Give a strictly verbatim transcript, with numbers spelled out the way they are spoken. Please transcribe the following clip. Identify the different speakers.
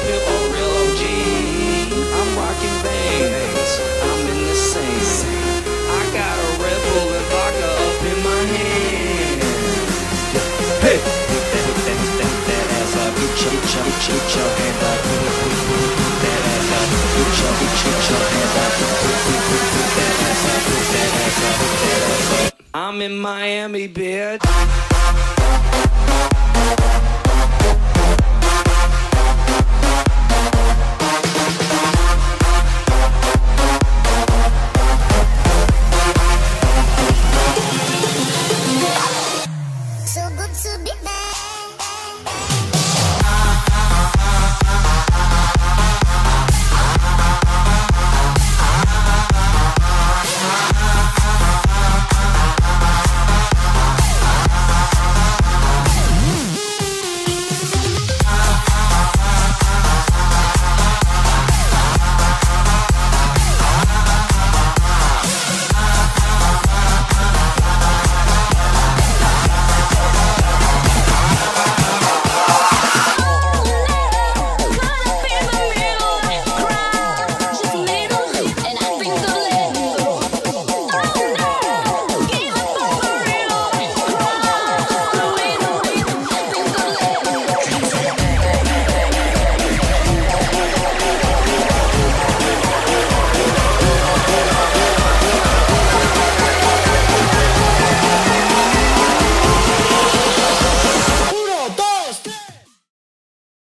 Speaker 1: Smith, a real O G. I'm rocking veins, I'm in the same. I got a Red Bull and vodka up in my hand. Hey! Put that, put that, put that, put that ass up. Put your, put your, put your, put your hands up. Put, put, put, put, put that ass up. Put your, put your, put your hands up. Put, put, put, put, put that ass up. Put that ass up. Put that ass up. I'm in Miami, bitch.